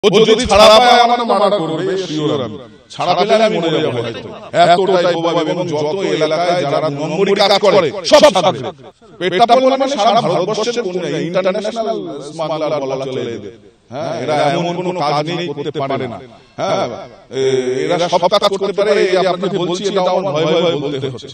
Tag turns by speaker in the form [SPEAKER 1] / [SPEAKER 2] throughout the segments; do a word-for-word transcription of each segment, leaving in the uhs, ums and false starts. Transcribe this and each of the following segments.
[SPEAKER 1] ও যদি ছাড়া পায় আমার মার্ডার করবে শিওর আমি ছাড়া পেলে আমি মরে যাব হয়তো এতটাই বোবা এবং যত এলাকায় যারা নম্বরি কাজ করে সব ছাড়বে পেটটা পড়লে মানে সারা ভারতবর্ষের কোন ইন্টারন্যাশনাল স্মাগলার বলা চলে এদের হ্যাঁ এরা এমন কোন কাজ নেই করতে পারে না হ্যাঁ এরা সব কাজ করতে পারে এই আপনি বলছি এটা আমার ভয় ভয় বলতে হচ্ছে।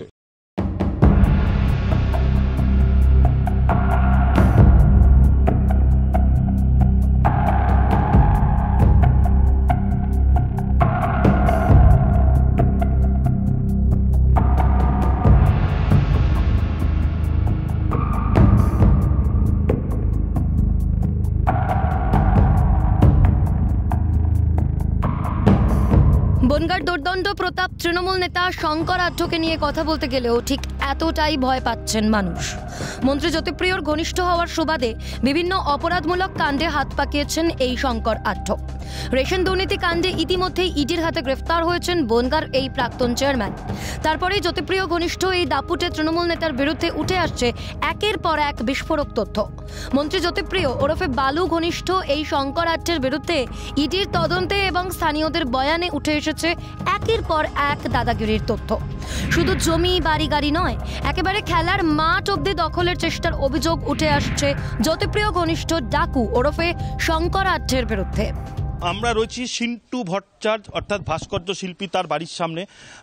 [SPEAKER 2] বনগাঁর দুর্দণ্ড প্রতাপ তৃণমূল নেতা শঙ্কর আঢ্যকে নিয়ে কথা বলতে গেলেও ঠিক এতটাই ভয় পাচ্ছেন মানুষ। মন্ত্রী জ্যোতিপ্রিয়র ঘনিষ্ঠ হওয়ার সুবাদে বিভিন্ন অপরাধমূলক কাণ্ডে হাত পাকিয়েছেন এই শঙ্কর আঢ্য। রেশন দুর্নীতি কাণ্ডে ইতিমধ্যেই ইডির হাতে গ্রেফতার হয়েছেন বনগাঁর এই প্রাক্তন চেয়ারম্যান। তারপরেই জ্যোতিপ্রিয় ঘনিষ্ঠ এই দাপুটে তৃণমূল নেতার বিরুদ্ধে উঠে আসছে একের পর এক বিস্ফোরক তথ্য। মন্ত্রী জ্যোতিপ্রিয় ওরফে বালু ঘনিষ্ঠ এই শঙ্কর আঢ্যের বিরুদ্ধে ইডির তদন্তে এবং স্থানীয়দের বয়ানে উঠে এসেছে একের পর এক দাদাগিরির তথ্য। শুধু জমি বাড়ি গাড়ি নয়, একেবারে খেলার মাঠ অব্দি দখলের চেষ্টার অভিযোগ উঠে আসছে জ্যোতিপ্রিয় ঘনিষ্ঠ ডাকু ওরফে শঙ্কর আঢ্যের বিরুদ্ধে।
[SPEAKER 3] আমরা রয়েছি সিন্টু ভট্টাচার্য অর্থাৎ ভাস্কর্য শিল্পী তার বাড়ির সামনে।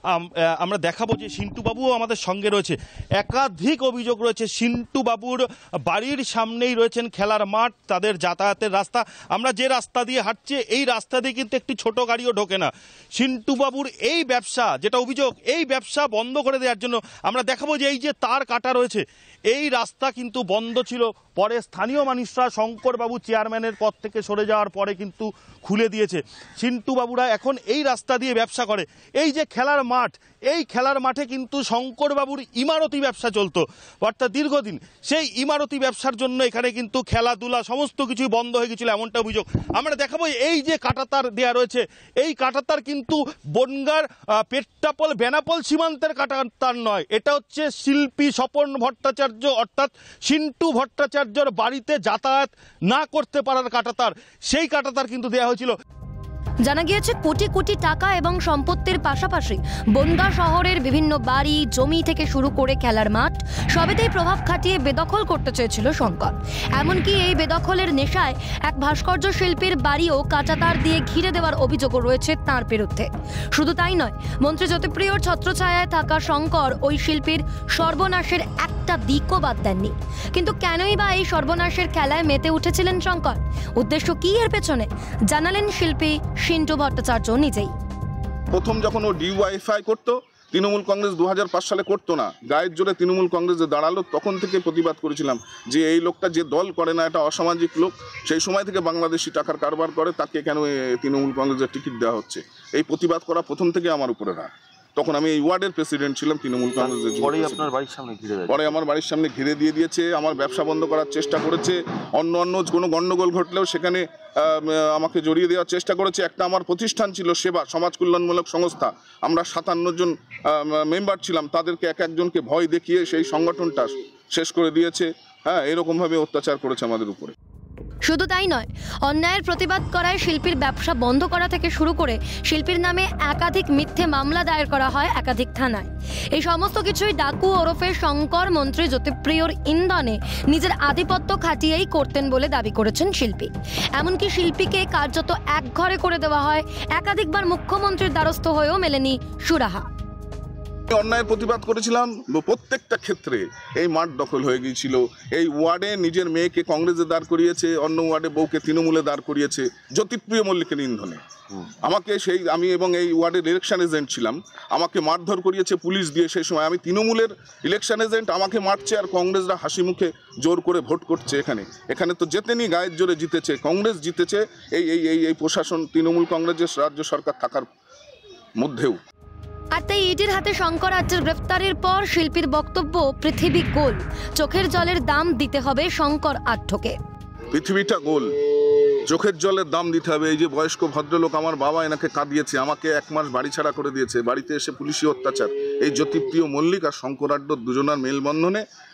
[SPEAKER 3] আমরা দেখাবো যে সিন্টু বাবুও আমাদের সঙ্গে রয়েছে। একাধিক অভিযোগ রয়েছে সিন্টু বাবুর বাড়ির সামনেই রয়েছেন খেলার মাঠ, তাদের যাতায়াতের রাস্তা। আমরা যে রাস্তা দিয়ে হাঁটছি এই রাস্তা দিয়ে কিন্তু একটি ছোট গাড়িও ঢোকে না। সিন্টু বাবুর এই ব্যবসা, যেটা অভিযোগ, এই ব্যবসা বন্ধ করে দেওয়ার জন্য আমরা দেখাবো যে এই যে তার কাটা রয়েছে এই রাস্তা কিন্তু বন্ধ ছিল। পরে স্থানীয় মানুষরা শঙ্করবাবু চেয়ারম্যানের পদ থেকে সরে যাওয়ার পরে কিন্তু খুলে দিয়েছে। সিন্টু বাবুরা এখন এই রাস্তা দিয়ে ব্যবসা করে। এই যে খেলার মাঠ, এই খেলার মাঠে কিন্তু শঙ্করবাবুর ইমারতি ব্যবসা চলতো অর্থাৎ দীর্ঘদিন। সেই ইমারতি ব্যবসার জন্য এখানে কিন্তু খেলাধুলা সমস্ত কিছুই বন্ধ হয়ে গেছিল, এমনটা অভিযোগ। আমরা দেখাবো এই যে কাঁটাতার দেওয়া রয়েছে এই কাঁটাতার কিন্তু বনগাঁর পেট্টাপল বেনাপোল সীমান্তের কাঁটাতার নয়, এটা হচ্ছে শিল্পী স্বপন ভট্টাচার্য অর্থাৎ সিন্টু ভট্টাচার্যর বাড়িতে যাতায়াত না করতে পারার কাঁটাতার। সেই কাঁটাতার কিন্তু দেওয়া হয়েছিল।
[SPEAKER 2] জানা গিয়েছে কোটি কোটি টাকা এবং সম্পত্তির পাশাপাশি বনগাঁ শহরের বিভিন্ন বাড়ি জমি থেকে শুরু করে খেলার মাঠ সবেতেই প্রভাব খাটিয়ে বেদখল করতে চেয়েছিল শঙ্কর। এমনকি এই বেদখলের নেশায় এক ভাস্কর্য শিল্পীর বাড়িও কাঁটাতার দিয়ে ঘিরে দেওয়ার অভিযোগও রয়েছে তাঁর বিরুদ্ধে। শুধু তাই নয়, মন্ত্রী জ্যোতিপ্রিয়র ছত্রছায়ায় থাকা শঙ্কর ওই শিল্পীর সর্বনাশের একটা দিকও বাদ দেননি। কিন্তু কেনই বা এই সর্বনাশের খেলায় মেতে উঠেছিলেন শঙ্কর? উদ্দেশ্য কি এর পেছনে? জানালেন শিল্পী সিন্টু ভট্টাচার্য নিজেই।
[SPEAKER 4] প্রথম যখন ও ডিওয়াইফাই করতো, তৃণমূল কংগ্রেস দু হাজার পাঁচ সালে করতো না, গায়ের জোরে তৃণমূল কংগ্রেসে দাঁড়ালো, তখন থেকে প্রতিবাদ করেছিলাম যে এই লোকটা যে দল করে না এটা অসামাজিক লোক। সেই সময় থেকে বাংলাদেশি টাকার কারবার করে, তাকে কেন তৃণমূল কংগ্রেসের টিকিট দেওয়া হচ্ছে, এই প্রতিবাদ করা প্রথম থেকে আমার উপরে রাগ। তখন আমি এই ওয়ার্ডের প্রেসিডেন্ট ছিলাম তৃণমূল কংগ্রেসের। পরে আপনার বাড়ির সামনে ঘিরে পরে আমার বাড়ির সামনে ঘিরে দিয়ে দিয়েছে, আমার ব্যবসা বন্ধ করার চেষ্টা করেছে। অন্য অন্য কোনো গণ্ডগোল ঘটলেও সেখানে আমাকে জড়িয়ে দেওয়ার চেষ্টা করেছে। একটা আমার প্রতিষ্ঠান ছিল সেবা সমাজ কল্যাণমূলক সংস্থা, আমরা সাতান্ন জন মেম্বার ছিলাম, তাদেরকে এক একজনকে ভয় দেখিয়ে সেই সংগঠনটা শেষ করে দিয়েছে। হ্যাঁ, এরকমভাবে অত্যাচার করেছে আমাদের উপরে।
[SPEAKER 2] শুধু তাই নয়, অন্যায়ের প্রতিবাদ করায় শিল্পীর ব্যবসা বন্ধ করা থেকে শুরু করে শিল্পীর নামে একাধিক মিথ্যে মামলা দায়ের করা হয় একাধিক থানায়। এই সমস্ত কিছুই ডাকু ওরফে শঙ্কর মন্ত্রী জ্যোতিপ্রিয়র ইন্ধনে নিজের আধিপত্য খাটিয়েই করতেন বলে দাবি করেছেন শিল্পী। এমনকি শিল্পীকে কার্যত এক ঘরে করে দেওয়া হয়, একাধিকবার মুখ্যমন্ত্রীর দ্বারস্থ হয়েও মেলেনি সুরাহা।
[SPEAKER 4] অন্যায়ের প্রতিবাদ করেছিলাম, প্রত্যেকটা ক্ষেত্রে এই মাঠ দখল হয়ে গিয়েছিল। এই ওয়ার্ডে নিজের মেয়েকে কংগ্রেসে দাঁড় করিয়েছে, অন্য ওয়ার্ডে বউকে তৃণমূলে দাঁড় করিয়েছে জ্যোতিপ্রিয় মল্লিকের ইন্ধনে। আমাকে সেই আমি এবং এই ওয়ার্ডের ইলেকশন এজেন্ট ছিলাম, আমাকে মারধর করিয়েছে পুলিশ দিয়ে। সেই সময় আমি তৃণমূলের ইলেকশন এজেন্ট, আমাকে মারছে আর কংগ্রেসরা হাসি মুখে জোর করে ভোট করছে। এখানে এখানে তো জেতেনি, গায়ের জোরে জিতেছে, কংগ্রেস জিতেছে। এই এই এই এই প্রশাসন তৃণমূল কংগ্রেসের রাজ্য সরকার থাকার মধ্যেও।
[SPEAKER 2] আর তাই ইডির হাতে শঙ্কর আঢ্যের গ্রেফতারের পর শিল্পীর বক্তব্য পৃথিবী গোল, চোখের জলের দাম দিতে হবে শঙ্কর আঢ্যকে।
[SPEAKER 4] পৃথিবীটা গোল, চোখের জলের দাম দিতে হবে। এই যে বয়স্ক ভদ্রলোক, আমার বাবা এনাকে কাঁদিয়েছে, আমাকে এক মাস বাড়ি ছাড়া করে দিয়েছে, বাড়িতে এসে পুলিশি অত্যাচার। এই জ্যোতিপ্রিয় মল্লিক আর শঙ্কর আঢ্য দুজনার মেলবন্ধনে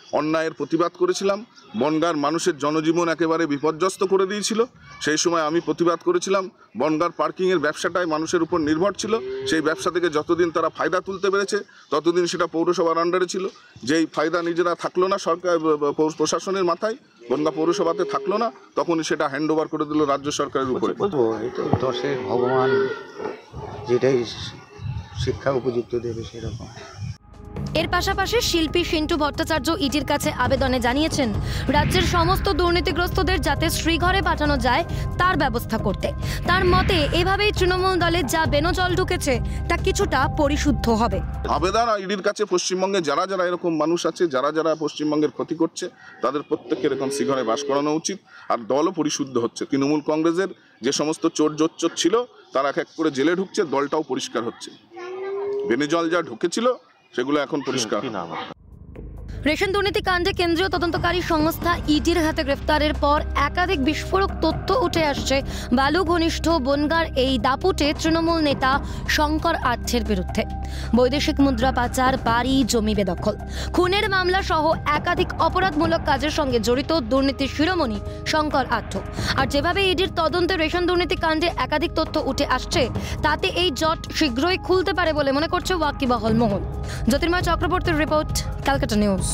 [SPEAKER 4] অন্যায়ের প্রতিবাদ করেছিলাম। বনগাঁর মানুষের জনজীবন একেবারে বিপর্যস্ত করে দিয়েছিল। সেই সময় আমি প্রতিবাদ করেছিলাম। বনগাঁর পার্কিংয়ের ব্যবসাটাই মানুষের উপর নির্ভর ছিল। সেই ব্যবসা থেকে যতদিন তারা ফায়দা তুলতে পেরেছে ততদিন সেটা পৌরসভার আন্ডারে ছিল। যেই ফায়দা নিজেরা থাকলো না সরকার প্রশাসনের মাথায়, বনগাঁ পৌরসভাতে থাকলো না, তখনই সেটা হ্যান্ড ওভার করে দিল রাজ্য সরকারের উপরে।
[SPEAKER 5] বলবো এটা দশের ভগবান যেটাই শিক্ষা উপযুক্ত দেবে সেরকম।
[SPEAKER 2] এর পাশাপাশি শিল্পী সিন্টু ভট্টাচার্য ইডির কাছে আবেদনে জানিয়েছেন রাজ্যের সমস্ত দুর্নীতিগ্রস্তদের যাতে শ্রীঘরে পাঠানো যায় তার ব্যবস্থা করতে। তার মতে এভাবেই তৃণমূল দলের যা বেনজল ঢুকেছে তা কিছুটা পরিশুদ্ধ হবে।
[SPEAKER 4] আবেদন ইডির কাছে পশ্চিমবঙ্গে যারা যারা এরকম মানুষ আছে, যারা যারা পশ্চিমবঙ্গের ক্ষতি করছে, তাদের প্রত্যেককে এরকম শ্রীঘরে বাস করানো উচিত। আর দলও পরিশুদ্ধ হচ্ছে। তৃণমূল কংগ্রেসের যে সমস্ত চোর জোচ্চোর ছিল তারা এক এক করে জেলে ঢুকছে, দলটাও পরিষ্কার হচ্ছে। বেনজল যা ঢুকেছিল সেগুলো এখন পরিষ্কার।
[SPEAKER 2] রেশন দুর্নীতি কাণ্ডে কেন্দ্রীয় তদন্তকারী সংস্থা ইডির হাতে গ্রেফতারের পর একাধিক বিস্ফোরক তথ্য উঠে আসছে বালু ঘনিষ্ঠ বনগাঁর এই দাপুটে তৃণমূল নেতা শঙ্কর আর্থের বিরুদ্ধে। বৈদেশিক মুদ্রা পাচার, বাড়ি জমি বেদখল, খুনের মামলা সহ একাধিক অপরাধমূলক কাজের সঙ্গে জড়িত দুর্নীতির শিরোমণি শঙ্কর আর্থ। আর যেভাবে ইডির তদন্তে রেশন দুর্নীতি কাণ্ডে একাধিক তথ্য উঠে আসছে তাতে এই জট শীঘ্রই খুলতে পারে বলে মনে করছে ওয়াকিবহাল মহল। জ্যোতির্ময় চক্রবর্তীর রিপোর্ট, ক্যালকাটা নিউজ।